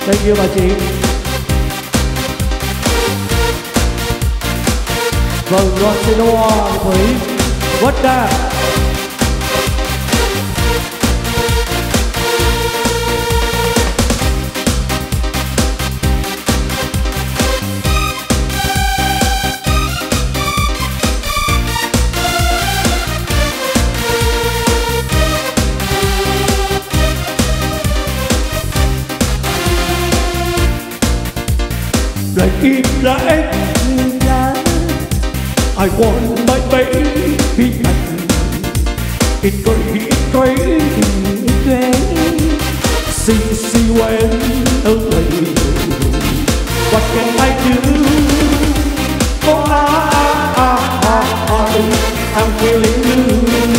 Thank you bà chị. Vâng, rồi xin lỗi Thủy. What that? Like it like I want my baby back. It crazy see when away. What can I do? Oh I'm feeling blue.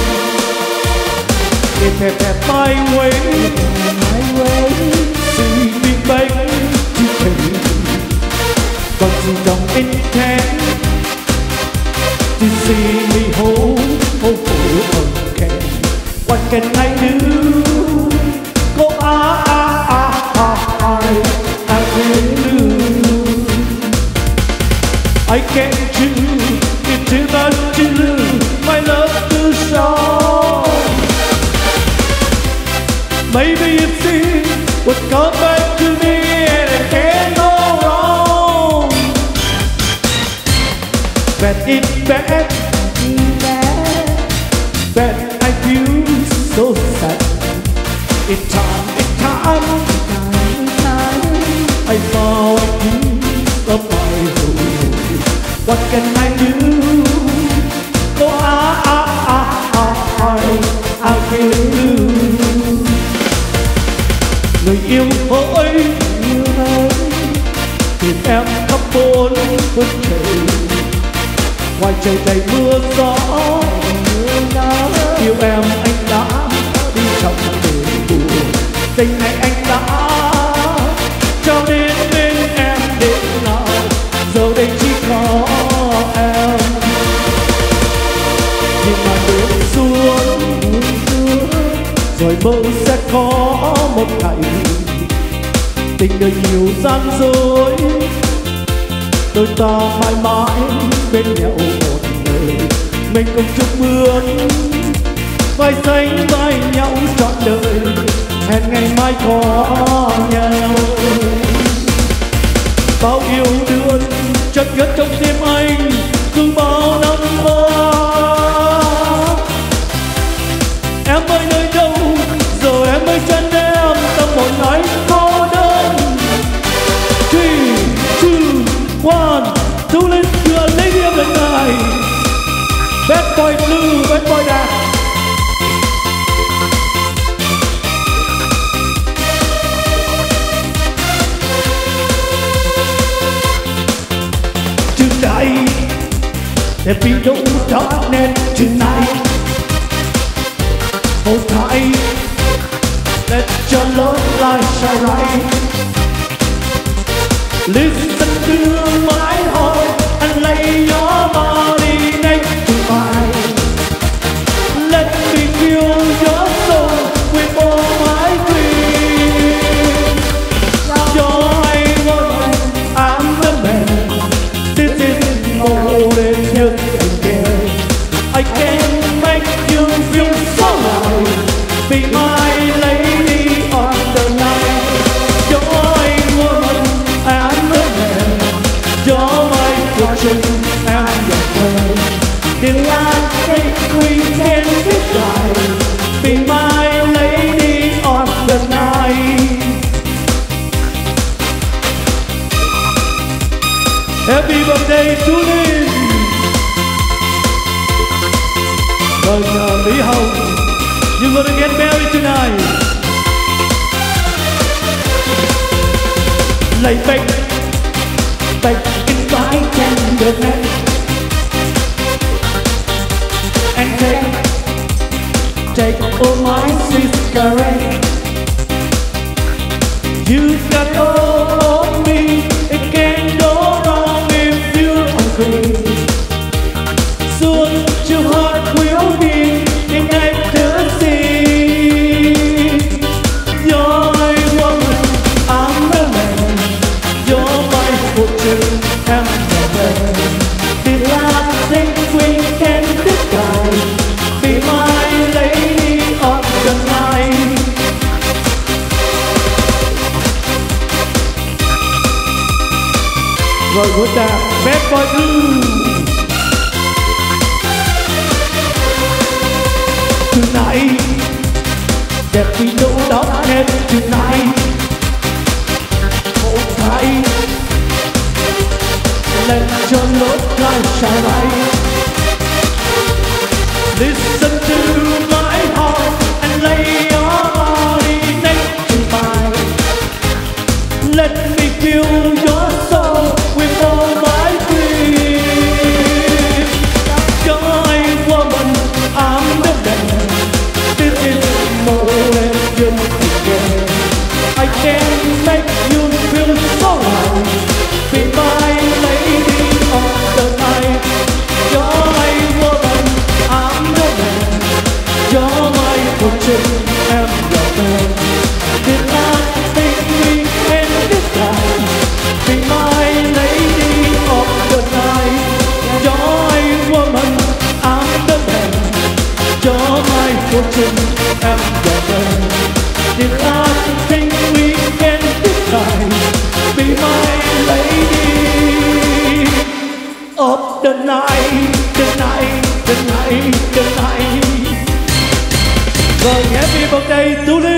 If I have my way, see me back to but you don't intend to see me home again. What can I do? Go I will lose. I can't choose, it's too much to lose. My love too strong. Maybe if it would come back to me and it can't go wrong. But it's bad, but I feel so sad. It's time I found a piece of my soul. What can I do? Oh I feel blue. Người yêu hỡi tìm em khắp bốn phương trời. Ngoài trời đầy mưa gió, yêu em anh đã đi trong đời buồn. Tình này anh đã cho đến bên em đến nào. Giờ đây chỉ có em. Nhưng mà bước xuống rồi mơ sẽ có một ngày tình đời nhiều gian dối. Đôi ta mãi mãi bên nhau một đời. Mình cùng chung bước vai sánh vai nhau trọn đời. Hẹn ngày mai có nhau. Bao yêu đương chất ngất trong tim anh cứ bao năm qua. Em ơi nơi đâu giờ em ơi chân em tâm một ngày cô đơn. 3, 2, 1, thu lên cửa lấy đi em lần này. Bad boy blue, bad boy dark. Tonight there be no darkness tonight. Hold tight, let your love light shine bright. Listen to my heart and lay your body next to mine. Let me fill your soul with all my dreams. You're the woman, I'm the man. This is more than just a game. I can make you feel so right. Be my lady on the night. You're a woman, I'm the man. You're my fortune, I'm your friend. Till I think we can get right. Be my lady on the night. Happy birthday to Linh. Vâng, Lý Hồng, you're gonna get married tonight. Lay back in my tenderness and take all my cigarettes. You got all of me, it can't go wrong if you agree. Soon your heart will be in ecstasy. You're a woman, I'm Rồi của chàng Bad Boy Blue. Tonight, đẹp vì đâu đó em tonight. Hold tight, let your love light shine bright. Listen to my heart and lay your body next to mine. Let me fill your soul with all my dreams. Joy woman, I'm the man. This is more than just a game. I can make you feel so right. Be my lady of the night. Joy woman, I'm the man. You're my fortune and your man. Did I think we can decide? Be my lady of the night. Joy woman, I'm the man. You're my fortune and your man. Did I think we can decide? Be my lady of the night, the night, the night, the night. Vâng, happy birthday to Ly.